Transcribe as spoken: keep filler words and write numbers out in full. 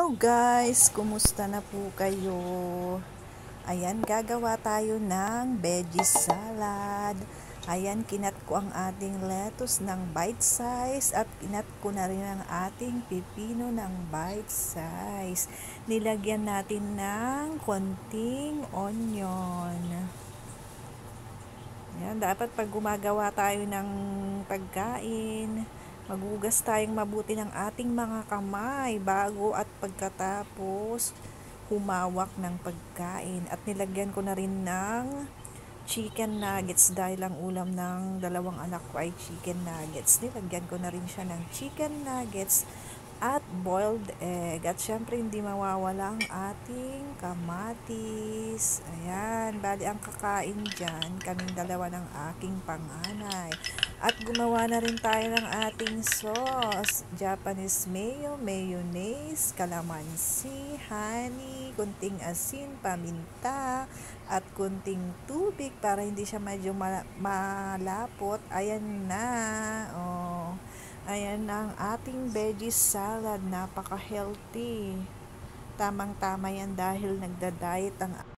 Hello guys! Kumusta na po kayo? Ayan, gagawa tayo ng veggie salad. Ayan, kinat ko ang ating lettuce ng bite size at kinat ko na rin ang ating pipino ng bite size. Nilagyan natin ng konting onion. Ayan, dapat pag gumagawa tayo ng pagkain, maghugas tayong mabuti ng ating mga kamay bago at pagkatapos humawak ng pagkain. At nilagyan ko na rin ng chicken nuggets dahil ang ulam ng dalawang anak ko ay chicken nuggets. Nilagyan ko na rin siya ng chicken nuggets at boiled egg. At syempre hindi mawawala ang ating kamatis. Ayan, bali ang kakain dyan, kaming dalawa ng aking panganay. At gumawa na rin tayo ng ating sauce. Japanese mayo, mayonnaise, calamansi, honey, kunting asin, paminta, at kunting tubig para hindi siya medyo malapot. Ayan na. Oh. Ayan na ang ating veggie salad. Napaka-healthy. Tamang-tama yan dahil nagda-diet ang